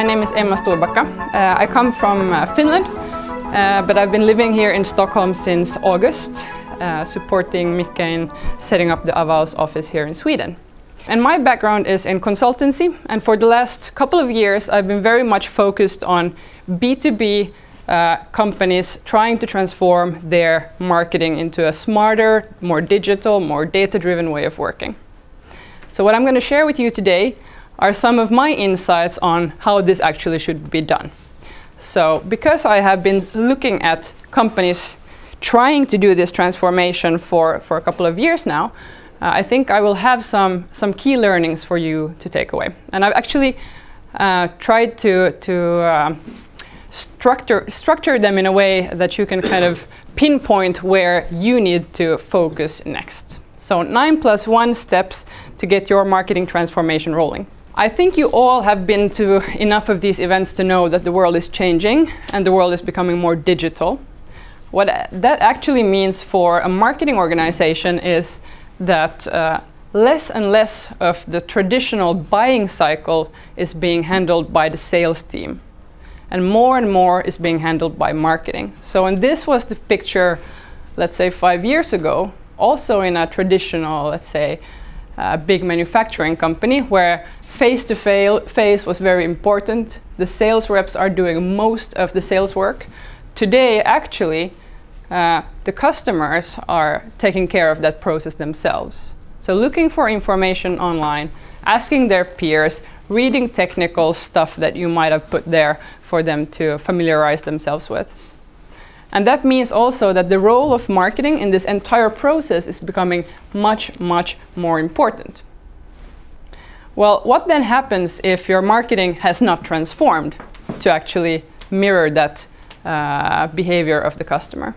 name is Storbacka. I come from Finland, but I've been living here in Stockholm since August, supporting Mika in setting up the Avaus office here in Sweden. And my background is in consultancy, and for the last couple of years I've been very much focused on B2B companies trying to transform their marketing into a smarter, more digital, more data-driven way of working. So what I'm going to share with you today are some of my insights on how this actually should be done. So because I have been looking at companies trying to do this transformation for a couple of years now, I think I will have some key learnings for you to take away. And I've actually tried to structure them in a way that you can kind of pinpoint where you need to focus next. So 9+1 steps to get your marketing transformation rolling. I think you all have been to enough of these events to know that the world is changing and the world is becoming more digital. What that actually means for a marketing organization is that less and less of the traditional buying cycle is being handled by the sales team, and more is being handled by marketing. So, and this was the picture, let's say 5 years ago, also in a traditional, let's say, big manufacturing company where face-to-face was very important. The sales reps are doing most of the sales work. Today, actually, the customers are taking care of that process themselves. So looking for information online, asking their peers, reading technical stuff that you might have put there for them to familiarize themselves with. And that means also that the role of marketing in this entire process is becoming much more important. Well, what then happens if your marketing has not transformed to actually mirror that behavior of the customer?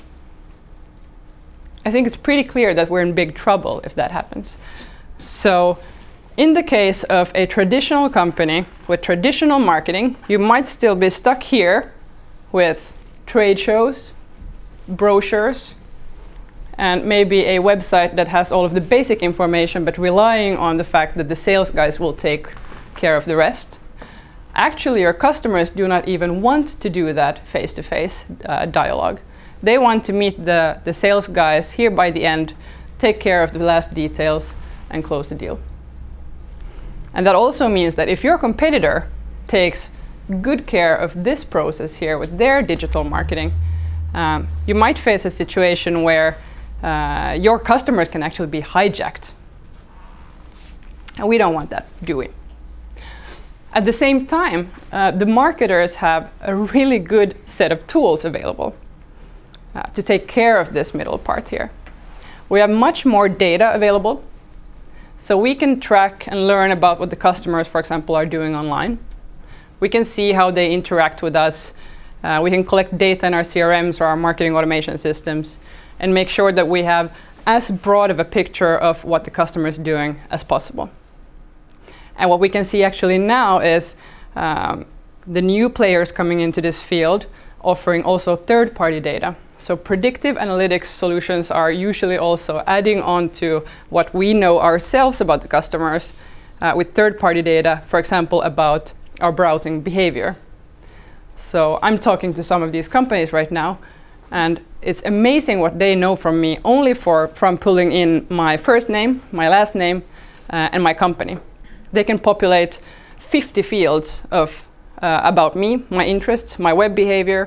I think it's pretty clear that we're in big trouble if that happens. So in the case of a traditional company with traditional marketing, you might still be stuck here with trade shows, brochures, and maybe a website that has all of the basic information, but relying on the fact that the sales guys will take care of the rest. Actually, your customers do not even want to do that face-to-face dialogue. They want to meet the sales guys here by the end, take care of the last details, and close the deal. And that also means that if your competitor takes good care of this process here with their digital marketing, you might face a situation where your customers can actually be hijacked. And we don't want that, do we? At the same time, the marketers have a really good set of tools available to take care of this middle part here. We have much more data available, so we can track and learn about what the customers, for example, are doing online. We can see how they interact with us. We can collect data in our CRMs or our marketing automation systems and make sure that we have as broad of a picture of what the customer is doing as possible. And what we can see actually now is the new players coming into this field offering also third-party data. So predictive analytics solutions are usually also adding on to what we know ourselves about the customers with third-party data, for example, about our browsing behavior. So I'm talking to some of these companies right now, and it's amazing what they know from me only from pulling in my first name, my last name, and my company. They can populate 50 fields of about me, my interests, my web behavior,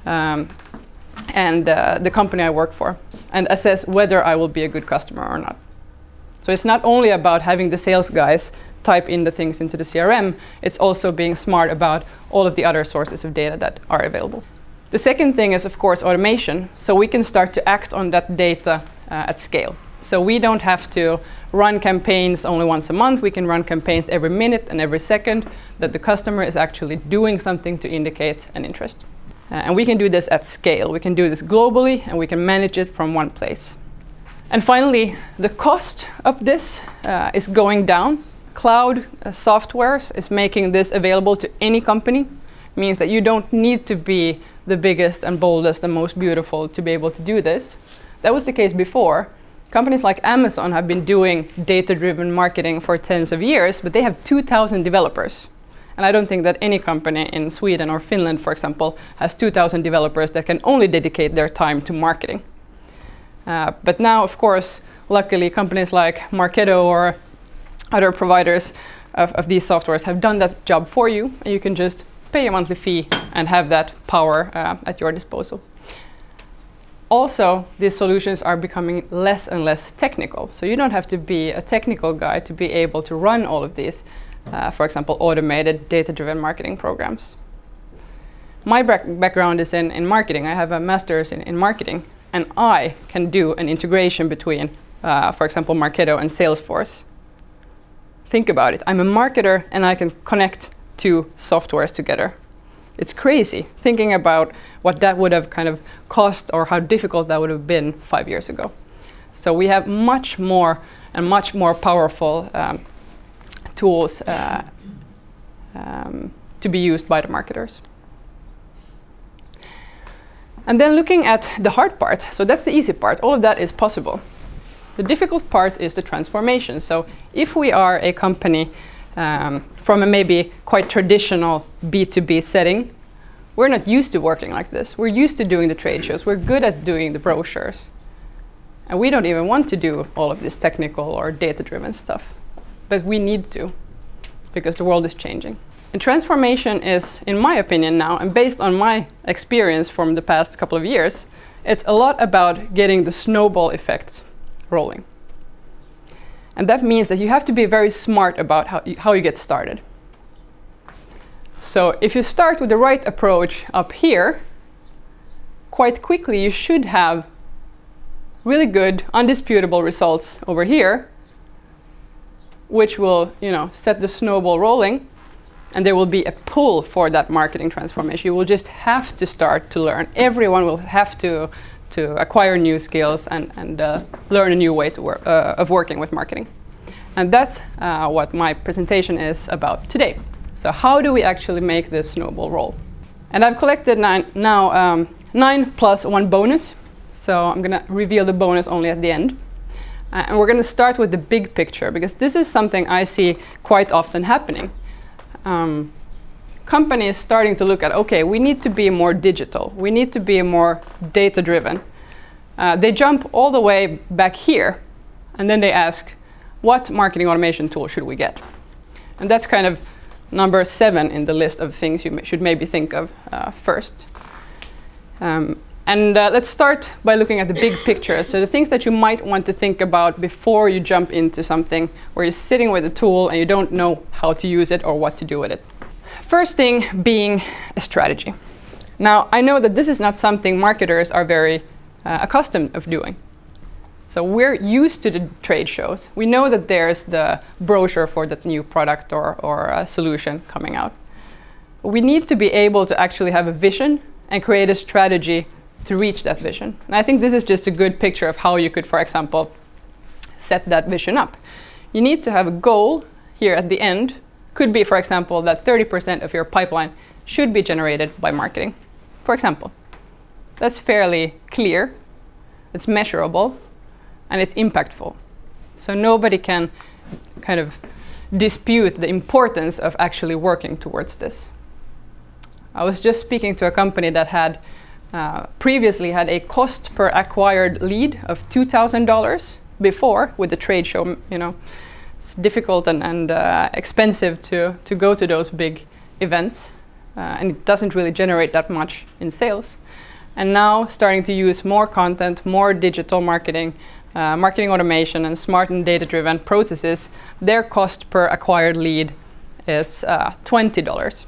and the company I work for, and assess whether I will be a good customer or not. So it's not only about having the sales guys type in the things into the CRM, it's also being smart about all of the other sources of data that are available. The second thing is, of course, automation. So we can start to act on that data at scale. So we don't have to run campaigns only once a month. We can run campaigns every minute and every second that the customer is actually doing something to indicate an interest. And we can do this at scale. We can do this globally, and we can manage it from one place. And finally, the cost of this is going down. Cloud software is making this available to any company. It means that you don't need to be the biggest and boldest and most beautiful to be able to do this. That was the case before. Companies like Amazon have been doing data-driven marketing for tens of years, but they have 2,000 developers. And I don't think that any company in Sweden or Finland, for example, has 2,000 developers that can only dedicate their time to marketing. But now, of course, luckily, companies like Marketo or other providers of these softwares have done that job for you, and you can just pay a monthly fee and have that power at your disposal. Also, these solutions are becoming less and less technical. So you don't have to be a technical guy to be able to run all of these, for example, automated data-driven marketing programs. My background is in marketing. I have a master's in marketing, and I can do an integration between, for example, Marketo and Salesforce. Think about it. I'm a marketer, and I can connect two softwares together. It's crazy thinking about what that would have kind of cost or how difficult that would have been 5 years ago. So we have much more and much more powerful tools to be used by the marketers. And then looking at the hard part, so that's the easy part. All of that is possible. The difficult part is the transformation. So if we are a company from a maybe quite traditional B2B setting, we're not used to working like this. We're used to doing the trade shows. We're good at doing the brochures. And we don't even want to do all of this technical or data-driven stuff. But we need to, because the world is changing. And transformation is, in my opinion now, and based on my experience from the past couple of years, it's a lot about getting the snowball effect rolling. And that means that you have to be very smart about how you get started. So if you start with the right approach up here, quite quickly you should have really good, undisputable results over here, which will, set the snowball rolling, and there will be a pull for that marketing transformation. You will just have to start to learn. Everyone will have to acquire new skills and learn a new way of working with marketing. And that's what my presentation is about today. So how do we actually make this snowball roll? And I've collected now 9 plus 1 bonus. So I'm going to reveal the bonus only at the end. And we're going to start with the big picture, because this is something I see quite often happening. Companies starting to look at, okay, we need to be more digital. We need to be more data-driven. They jump all the way back here, and then they ask, what marketing automation tool should we get? And that's kind of number 7 in the list of things you should maybe think of first. Let's start by looking at the big picture. So the things that you might want to think about before you jump into something where you're sitting with a tool and you don't know how to use it or what to do with it. First thing being a strategy. Now, I know that this is not something marketers are very accustomed of doing. So we're used to the trade shows. We know that there's the brochure for that new product or a solution coming out. We need to be able to actually have a vision and create a strategy to reach that vision. And I think this is just a good picture of how you could, for example, set that vision up. You need to have a goal here at the end. Could be, for example, that 30% of your pipeline should be generated by marketing, for example. That's fairly clear, it's measurable, and it's impactful. So nobody can kind of dispute the importance of actually working towards this. I was just speaking to a company that had previously had a cost per acquired lead of $2,000 before with the trade show. It's difficult and expensive to go to those big events, and it doesn't really generate that much in sales. And now starting to use more content, more digital marketing, marketing automation, and smart and data-driven processes, their cost per acquired lead is $20.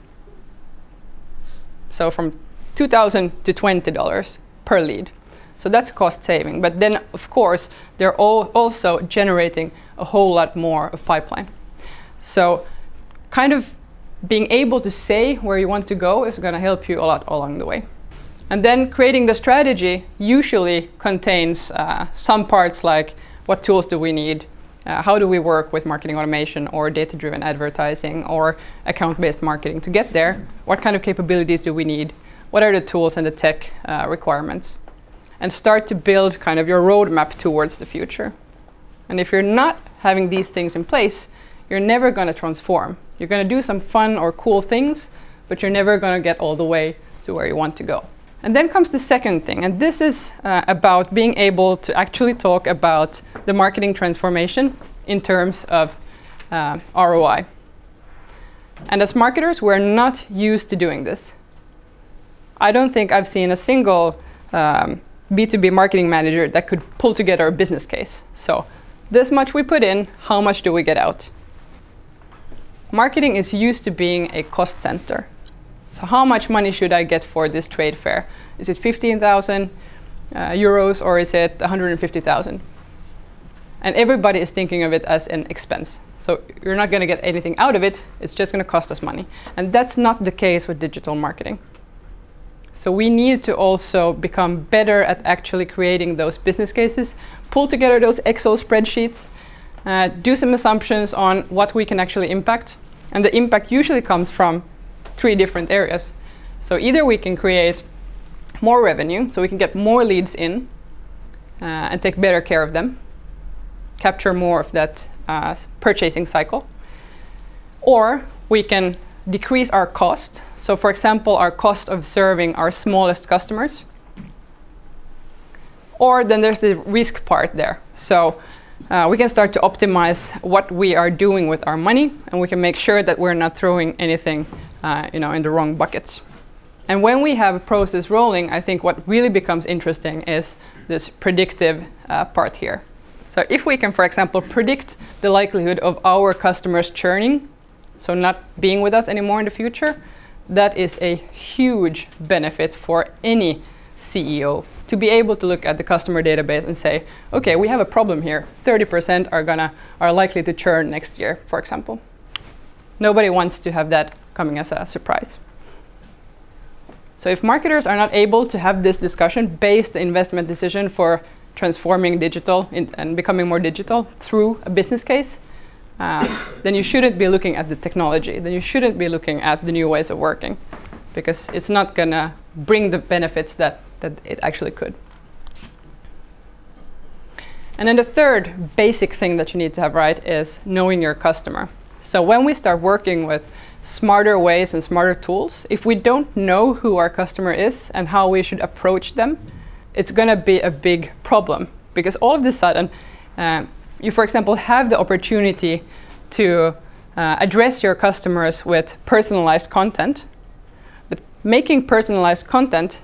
So from $2,000 to $20 per lead. So that's cost saving. But then, of course, they're also generating a whole lot more of pipeline. So kind of being able to say where you want to go is going to help you a lot along the way. And then creating the strategy usually contains some parts like what tools do we need, how do we work with marketing automation or data-driven advertising or account-based marketing to get there, what kind of capabilities do we need, what are the tools and the tech requirements, and start to build kind of your roadmap towards the future. And if you're not having these things in place, you're never going to transform. You're going to do some fun or cool things, but you're never going to get all the way to where you want to go. And then comes the second thing, and this is about being able to actually talk about the marketing transformation in terms of ROI. And as marketers, we're not used to doing this. I don't think I've seen a single B2B marketing manager that could pull together a business case. So this much we put in, how much do we get out? Marketing is used to being a cost center. So how much money should I get for this trade fair? Is it 15,000 euros or is it 150,000? And everybody is thinking of it as an expense. So you're not going to get anything out of it. It's just going to cost us money. And that's not the case with digital marketing. So we need to also become better at actually creating those business cases, pull together those Excel spreadsheets, do some assumptions on what we can actually impact. And the impact usually comes from 3 different areas. So either we can create more revenue, so we can get more leads in and take better care of them, capture more of that purchasing cycle, or we can decrease our cost. So for example, our cost of serving our smallest customers. Or then there's the risk part there. So we can start to optimize what we are doing with our money, and we can make sure that we're not throwing anything in the wrong buckets. And when we have a process rolling, I think what really becomes interesting is this predictive part here. So if we can, for example, predict the likelihood of our customers churning, so not being with us anymore in the future, that is a huge benefit for any CEO to be able to look at the customer database and say, okay, we have a problem here. 30% are likely to churn next year, for example. Nobody wants to have that coming as a surprise. So if marketers are not able to have this discussion, base the investment decision for transforming digital and becoming more digital through a business case, then you shouldn't be looking at the technology. Then you shouldn't be looking at the new ways of working, because it's not going to bring the benefits that it actually could. And then the third basic thing that you need to have right is knowing your customer. So when we start working with smarter ways and smarter tools, if we don't know who our customer is and how we should approach them, it's going to be a big problem, because all of a sudden you, for example, have the opportunity to address your customers with personalized content. But making personalized content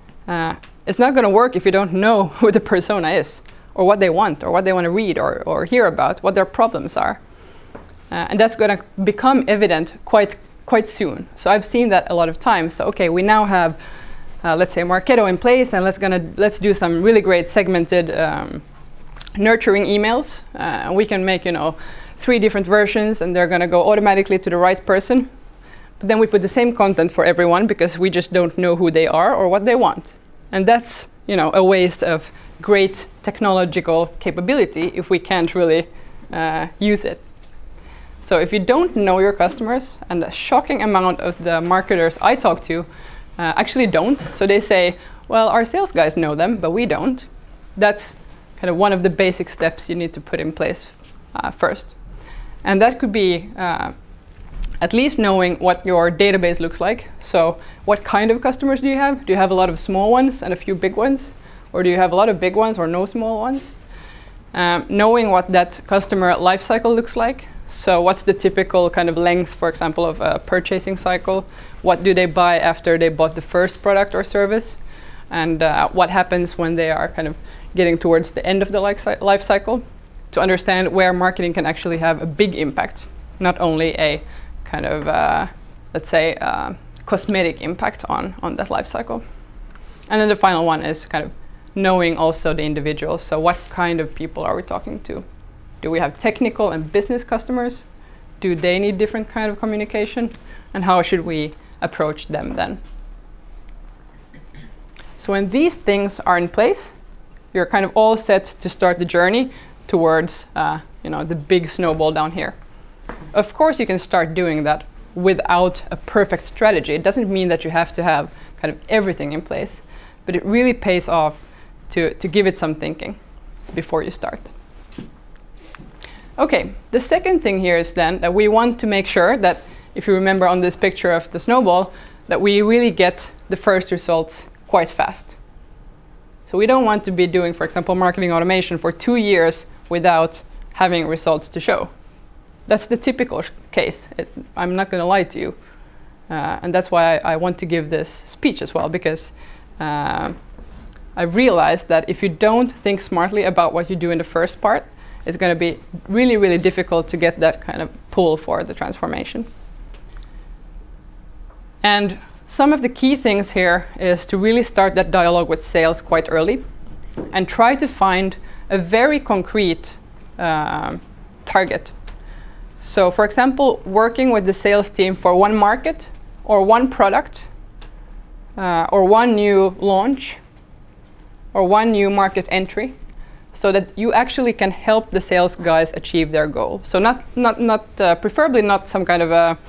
is not going to work if you don't know who the persona is, or what they want to read or hear about, what their problems are. And that's going to become evident quite soon. So I've seen that a lot of times. So okay, we now have let's say Marketo in place, and let's do some really great segmented nurturing emails. We can make 3 different versions, and they're going to go automatically to the right person. But then we put the same content for everyone because we just don't know who they are or what they want. And that's a waste of great technological capability if we can't really use it. So if you don't know your customers, and a shocking amount of the marketers I talk to actually don't. So they say, well, our sales guys know them, but we don't. That's kind of one of the basic steps you need to put in place first. And that could be at least knowing what your database looks like. So what kind of customers do you have? Do you have a lot of small ones and a few big ones? Or do you have a lot of big ones or no small ones? Knowing what that customer life cycle looks like. So what's the typical kind of length, for example, of a purchasing cycle? What do they buy after they bought the first product or service? And what happens when they are kind of getting towards the end of the life cycle? To understand where marketing can actually have a big impact, not only a kind of, let's say, cosmetic impact on that life cycle. And then the final one is kind of knowing also the individuals. So what kind of people are we talking to? Do we have technical and business customers? Do they need different kind of communication? And how should we approach them then? So when these things are in place, you're kind of all set to start the journey towards the big snowball down here. Of course, you can start doing that without a perfect strategy. It doesn't mean that you have to have kind of everything in place, but it really pays off to give it some thinking before you start. Okay, the second thing here is then that we want to make sure that, if you remember on this picture of the snowball, that we really get the first results quite fast. So we don't want to be doing, for example, marketing automation for 2 years without having results to show. That's the typical case. I'm not going to lie to you. And that's why I want to give this speech as well, because I've realized that if you don't think smartly about what you do in the first part, it's going to be really, really difficult to get that kind of pull for the transformation. And some of the key things here is to really start that dialogue with sales quite early and try to find a very concrete target. So, for example, working with the sales team for one market or one product or one new launch or one new market entry, so that you actually can help the sales guys achieve their goal. So preferably not some kind of a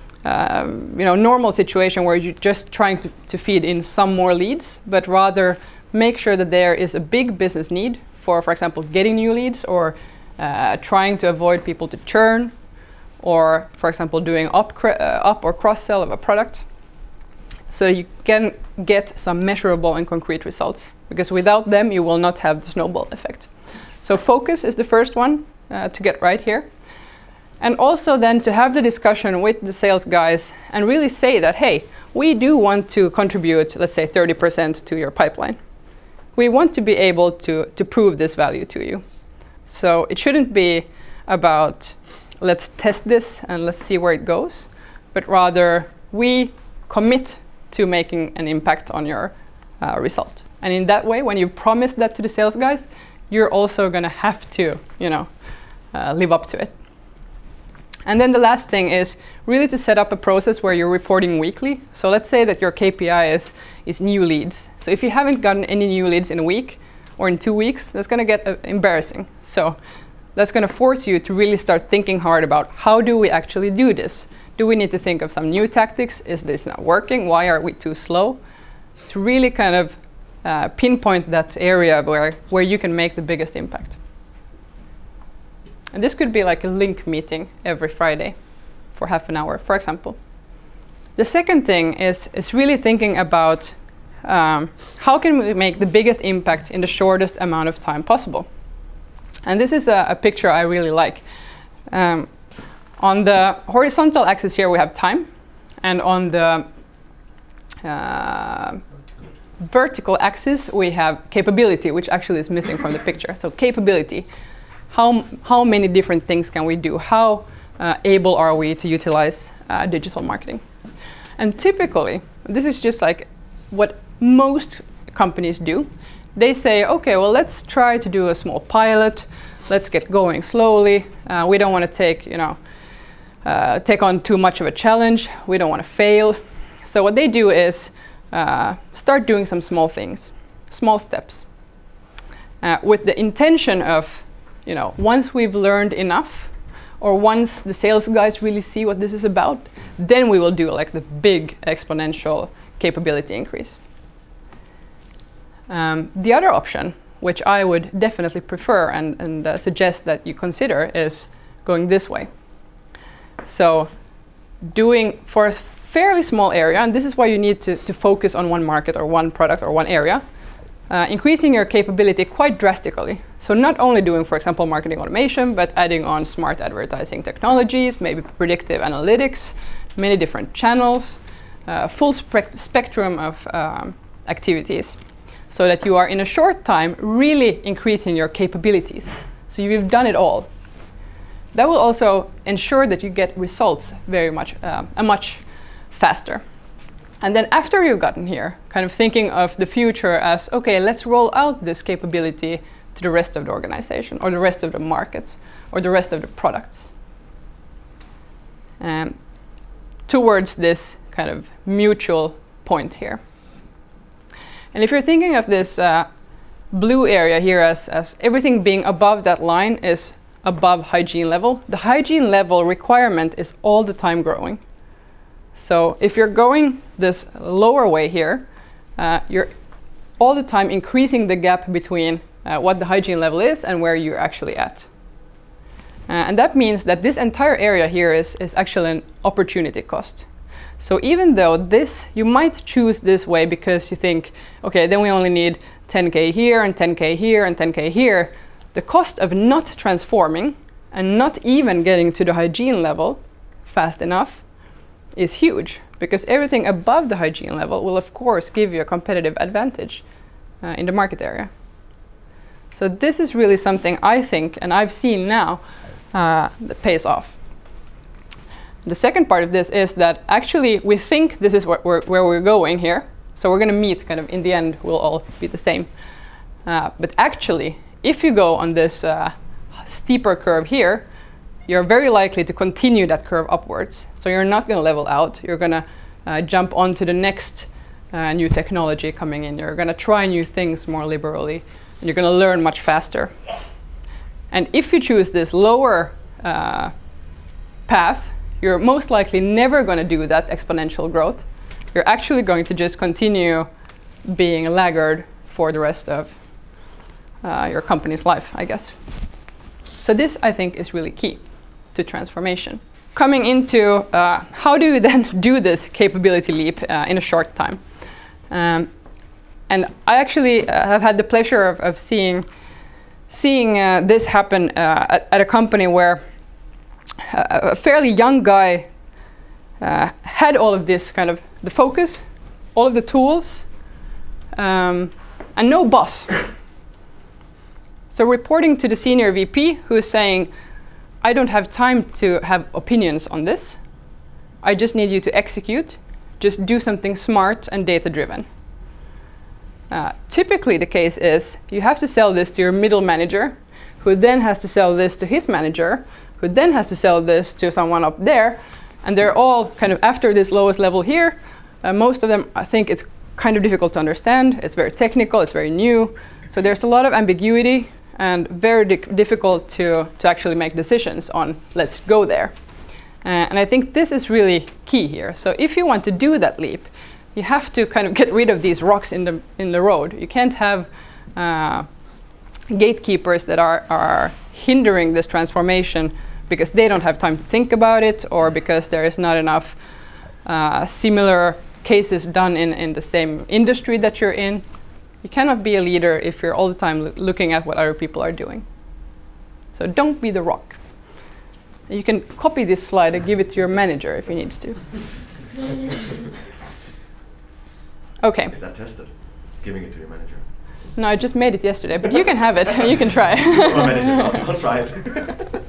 normal situation where you're just trying to feed in some more leads, but rather make sure that there is a big business need for example, getting new leads, or trying to avoid people to churn, or, for example, doing up or cross-sell of a product. So you can get some measurable and concrete results, because without them you will not have the snowball effect. So focus is the first one to get right here. And also then to have the discussion with the sales guys and really say that, hey, we do want to contribute, let's say 30% to your pipeline. We want to be able to prove this value to you. So it shouldn't be about, let's test this and let's see where it goes, but rather we commit to making an impact on your result. And in that way, when you promise that to the sales guys, you're also going to have to, live up to it. And then the last thing is really to set up a process where you're reporting weekly. So let's say that your KPI is new leads. So if you haven't gotten any new leads in a week or in 2 weeks, that's going to get embarrassing. So that's going to force you to really start thinking hard about, how do we actually do this? Do we need to think of some new tactics? Is this not working? Why are we too slow? To really kind of pinpoint that area where you can make the biggest impact. And this could be like a link meeting every Friday for half an hour, for example. The second thing is really thinking about how can we make the biggest impact in the shortest amount of time possible. And this is a picture I really like. On the horizontal axis here we have time, and on the vertical axis we have capability, which actually is missing from the picture. So capability. How many different things can we do? How able are we to utilize digital marketing? And typically, this is just like what most companies do. They say, okay, well, let's try to do a small pilot. Let's get going slowly. We don't want to take on too much of a challenge. We don't want to fail. So what they do is start doing some small things, small steps, with the intention of, once we've learned enough, or once the sales guys really see what this is about, then we will do like the big exponential capability increase. The other option, which I would definitely prefer and suggest that you consider, is going this way. So doing for a fairly small area, and this is why you need to focus on one market or one product or one area, increasing your capability quite drastically. So not only doing, for example, marketing automation, but adding on smart advertising technologies, maybe predictive analytics, many different channels, full spectrum of activities, so that you are in a short time really increasing your capabilities. So you've done it all. That will also ensure that you get results very much, much faster. And then after you've gotten here, kind of thinking of the future as, okay, let's roll out this capability to the rest of the organization, or the rest of the markets, or the rest of the products. Towards this kind of mutual point here. And if you're thinking of this blue area here as everything being above that line is above hygiene level, the hygiene level requirement is all the time growing. So if you're going this lower way here, you're all the time increasing the gap between what the hygiene level is and where you're actually at. And that means that this entire area here is actually an opportunity cost. So even though this, you might choose this way because you think, okay, then we only need 10K here and 10K here and 10K here, the cost of not transforming and not even getting to the hygiene level fast enough is huge, because everything above the hygiene level will of course give you a competitive advantage in the market area. So this is really something I think, and I've seen now, that pays off. The second part of this is that actually we think this is where we're going here. So we're going to meet kind of in the end, we'll all be the same. But actually, if you go on this steeper curve here, you're very likely to continue that curve upwards. So you're not going to level out. You're going to jump onto the next new technology coming in. You're going to try new things more liberally, and you're going to learn much faster. And if you choose this lower path, you're most likely never going to do that exponential growth. You're actually going to just continue being a laggard for the rest of your company's life, I guess. So this, I think, is really key to transformation. Coming into how do you then do this capability leap in a short time? And I actually have had the pleasure of seeing this happen at a company where a fairly young guy had all of this kind of the focus, all of the tools, and no boss. So reporting to the senior VP, who is saying, I don't have time to have opinions on this. I just need you to execute. Just do something smart and data-driven. Typically, the case is you have to sell this to your middle manager, who then has to sell this to his manager, who then has to sell this to someone up there. And they're all kind of after this lowest level here. Most of them, I think it's kind of difficult to understand. It's very technical, it's very new. So there's a lot of ambiguity and very difficult to actually make decisions on, let's go there. And I think this is really key here. So if you want to do that leap, you have to kind of get rid of these rocks in the road. You can't have gatekeepers that are hindering this transformation because they don't have time to think about it, or because there is not enough similar cases done in the same industry that you're in. You cannot be a leader if you're all the time looking at what other people are doing. So don't be the rock. You can copy this slide and give it to your manager if he needs to. Okay. Is that tested? Giving it to your manager? No, I just made it yesterday, but you can have it. You can try. I'll try it.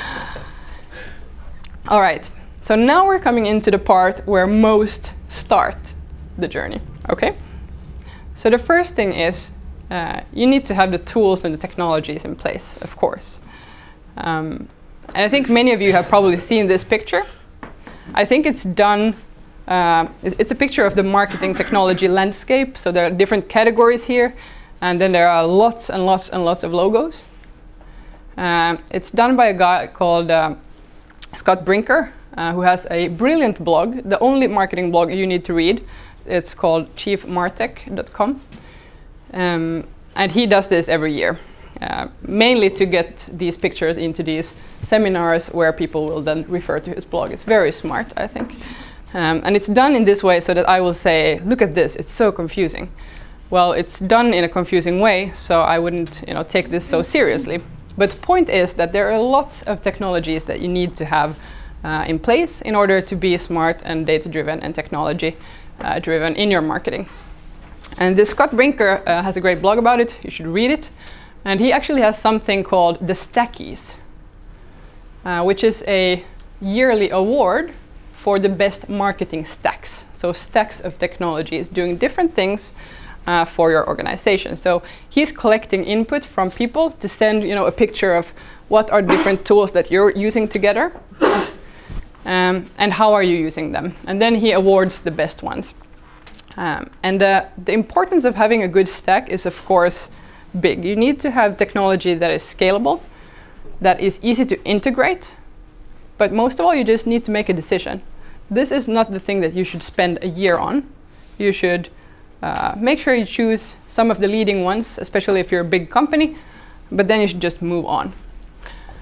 All right. So now we're coming into the part where most start the journey. Okay. So the first thing is you need to have the tools and the technologies in place, of course. And I think many of you have probably seen this picture. I think it's done. It's a picture of the marketing technology landscape. So there are different categories here. And then there are lots and lots and lots of logos. It's done by a guy called Scott Brinker, who has a brilliant blog, the only marketing blog you need to read. It's called chiefmartech.com. And he does this every year, mainly to get these pictures into these seminars where people will then refer to his blog. It's very smart, I think. And it's done in this way so that I will say, look at this, it's so confusing. Well, it's done in a confusing way, so I wouldn't take this so seriously. But the point is that there are lots of technologies that you need to have in place in order to be smart and data-driven and technology-driven in your marketing. And this Scott Brinker has a great blog about it. You should read it. And he actually has something called the Stackies, which is a yearly award for the best marketing stacks. So stacks of technologies doing different things for your organization. So he's collecting input from people to send a picture of what are different tools that you're using together and how are you using them. And then he awards the best ones. And the importance of having a good stack is, of course, big. You need to have technology that is scalable, that is easy to integrate, but most of all, you just need to make a decision. This is not the thing that you should spend a year on. You should make sure you choose some of the leading ones, especially if you're a big company, but then you should just move on.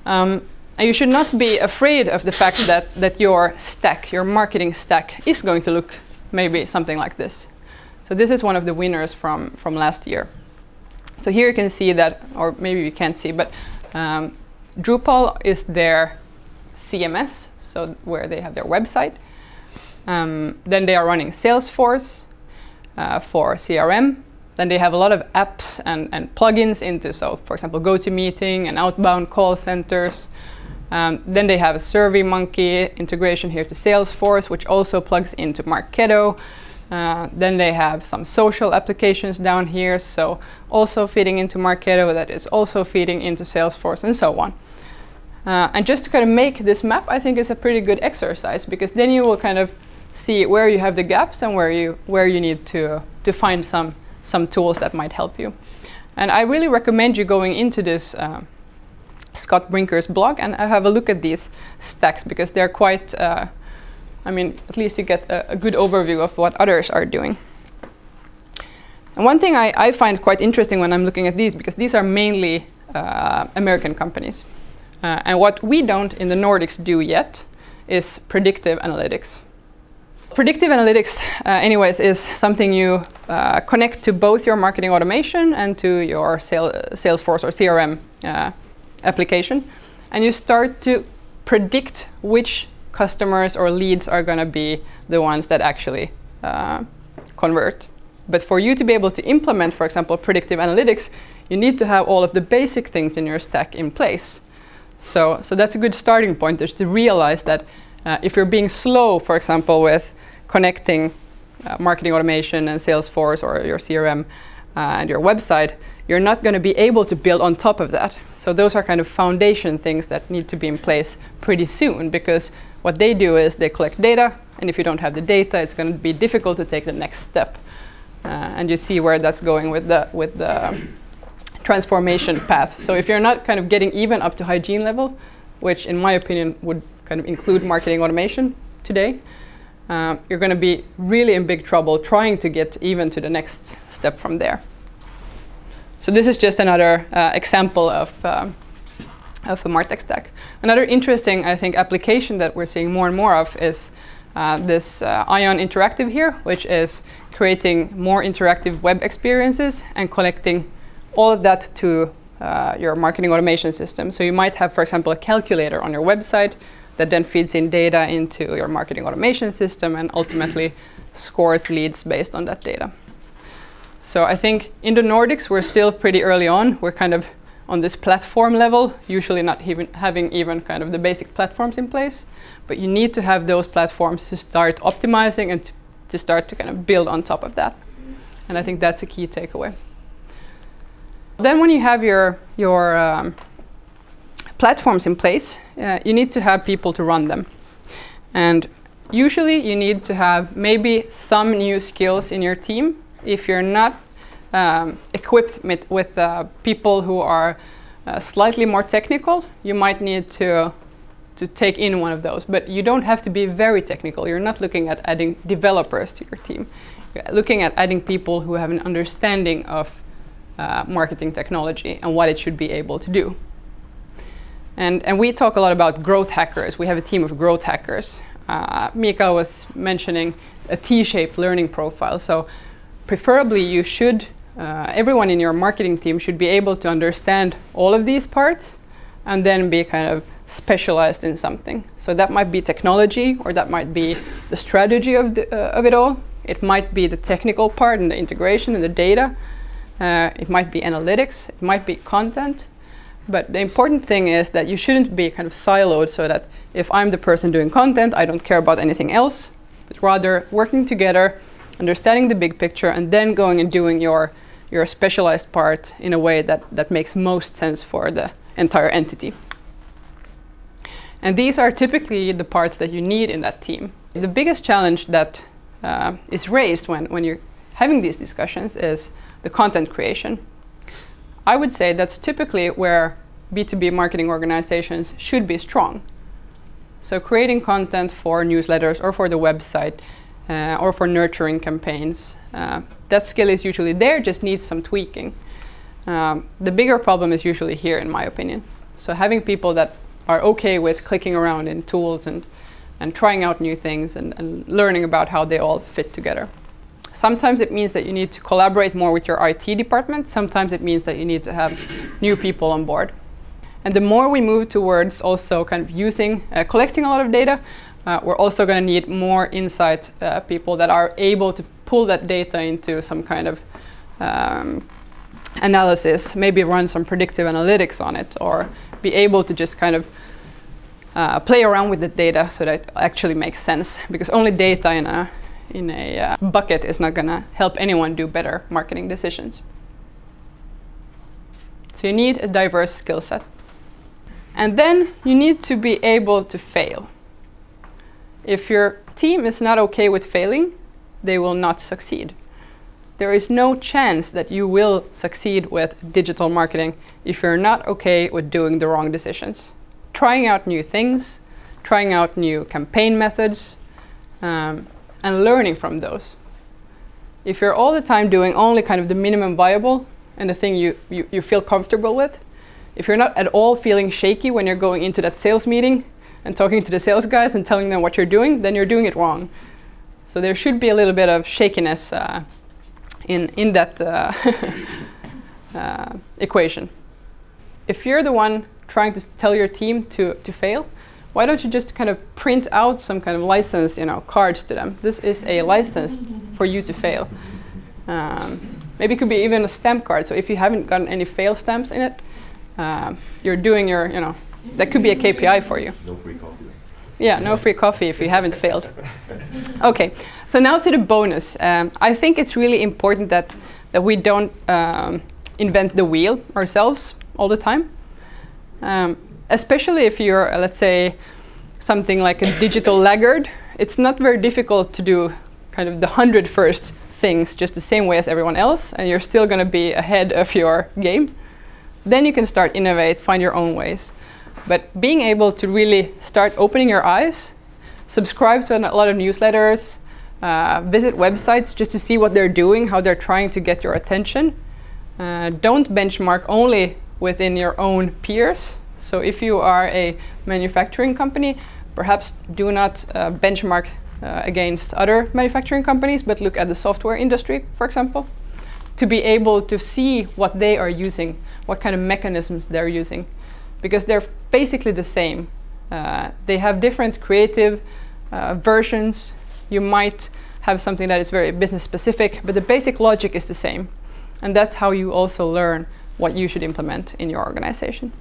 And you should not be afraid of the fact that your stack, your marketing stack, is going to look maybe something like this. So this is one of the winners from last year. So here you can see that, or maybe you can't see, but Drupal is their CMS, so where they have their website. Then they are running Salesforce for CRM. Then they have a lot of apps and plugins into, so for example, GoToMeeting and outbound call centers. Then they have a SurveyMonkey integration here to Salesforce, which also plugs into Marketo. Then they have some social applications down here, so also feeding into Marketo, that is also feeding into Salesforce, and so on. And just to kind of make this map, I think is a pretty good exercise, because then you will kind of see where you have the gaps and where you need to find some tools that might help you. And I really recommend you going into this Scott Brinker's blog and have a look at these stacks, because they're quite, I mean, at least you get a good overview of what others are doing. And one thing I find quite interesting when I'm looking at these, because these are mainly American companies. And what we don't in the Nordics do yet is predictive analytics. Predictive analytics, anyways, is something you connect to both your marketing automation and to your Salesforce or CRM application. And you start to predict which customers or leads are going to be the ones that actually convert. But for you to be able to implement, for example, predictive analytics, you need to have all of the basic things in your stack in place. So that's a good starting point, is to realize that if you're being slow, for example, with connecting marketing automation and Salesforce or your CRM and your website, you're not going to be able to build on top of that. So those are kind of foundation things that need to be in place pretty soon, because what they do is they collect data, and if you don't have the data, it's going to be difficult to take the next step. And you see where that's going with the transformation path. So if you're not kind of getting even up to hygiene level, which in my opinion would kind of include marketing automation today, you're going to be really in big trouble trying to get even to the next step from there. So this is just another example of a MarTech stack. Another interesting, I think, application that we're seeing more and more of is this Ion Interactive here, which is creating more interactive web experiences and collecting all of that to your marketing automation system. So you might have, for example, a calculator on your website that then feeds in data into your marketing automation system and ultimately scores leads based on that data. So I think in the Nordics, we're still pretty early on. We're kind of on this platform level, usually not even having even kind of the basic platforms in place. But you need to have those platforms to start optimizing and to start to kind of build on top of that. And I think that's a key takeaway. Then when you have your platforms in place, you need to have people to run them. And usually you need to have maybe some new skills in your team. If you're not equipped with people who are slightly more technical, you might need to take in one of those. But you don't have to be very technical. You're not looking at adding developers to your team. You're looking at adding people who have an understanding of marketing technology and what it should be able to do. And we talk a lot about growth hackers. We have a team of growth hackers. Mika was mentioning a T-shaped learning profile. So preferably you should, everyone in your marketing team should be able to understand all of these parts and then be kind of specialized in something. So that might be technology, or that might be the strategy of it all. It might be the technical part and the integration and the data. It might be analytics, it might be content. But the important thing is that you shouldn't be kind of siloed, so that if I'm the person doing content, I don't care about anything else, but rather working together, understanding the big picture, and then going and doing your specialized part in a way that makes most sense for the entire entity. And these are typically the parts that you need in that team. The biggest challenge that is raised when you're having these discussions is the content creation. I would say that's typically where B2B marketing organizations should be strong. So creating content for newsletters or for the website or for nurturing campaigns, that skill is usually there, just needs some tweaking. The bigger problem is usually here, in my opinion. So having people that are okay with clicking around in tools and trying out new things and learning about how they all fit together. Sometimes it means that you need to collaborate more with your IT department. Sometimes it means that you need to have new people on board. And the more we move towards also kind of using, collecting a lot of data, we're also going to need more insight people that are able to pull that data into some kind of analysis, maybe run some predictive analytics on it, or be able to just kind of play around with the data so that it actually makes sense. Because only data in a bucket is not going to help anyone do better marketing decisions. So you need a diverse skill set. And then you need to be able to fail. If your team is not okay with failing, they will not succeed. There is no chance that you will succeed with digital marketing if you're not okay with doing the wrong decisions. Trying out new things, trying out new campaign methods, and learning from those. If you're all the time doing only kind of the minimum viable and the thing you feel comfortable with, if you're not at all feeling shaky when you're going into that sales meeting and talking to the sales guys and telling them what you're doing, then you're doing it wrong. So there should be a little bit of shakiness in that equation. If you're the one trying to tell your team to fail, why don't you just kind of print out some kind of license, cards to them? This is a license for you to fail. Maybe it could be even a stamp card. So if you haven't gotten any fail stamps in it, you're doing your, that could be a KPI for you. No free coffee. Yeah, no free coffee if you haven't failed. Okay, so now to the bonus. I think it's really important that we don't invent the wheel ourselves all the time. Especially if you're, let's say, something like a digital laggard. It's not very difficult to do kind of the 100 first things just the same way as everyone else, and you're still going to be ahead of your game. Then you can start innovate, find your own ways. But being able to really start opening your eyes, subscribe to a lot of newsletters, visit websites just to see what they're doing, how they're trying to get your attention. Don't benchmark only within your own peers. So if you are a manufacturing company, perhaps do not benchmark against other manufacturing companies, but look at the software industry, for example, to be able to see what they are using, what kind of mechanisms they're using, because they're basically the same. They have different creative versions. You might have something that is very business specific, but the basic logic is the same. And that's how you also learn what you should implement in your organization.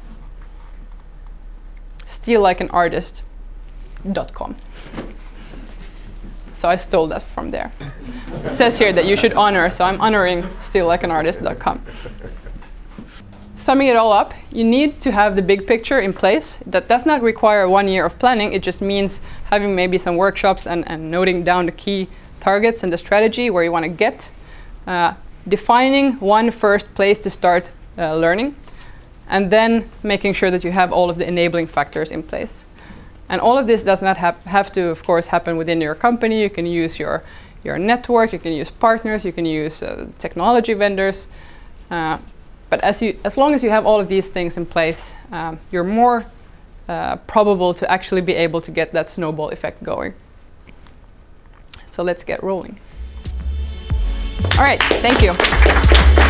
steallikeanartist.com. So I stole that from there. It says here that you should honor, so I'm honoring steallikeanartist.com. Summing it all up, you need to have the big picture in place. That does not require 1 year of planning. It just means having maybe some workshops and noting down the key targets and the strategy where you want to get. Defining one first place to start learning, and then making sure that you have all of the enabling factors in place. And all of this does not have to, of course, happen within your company. You can use your network, you can use partners, you can use technology vendors. But as long as you have all of these things in place, you're more probable to actually be able to get that snowball effect going. So let's get rolling. All right, thank you.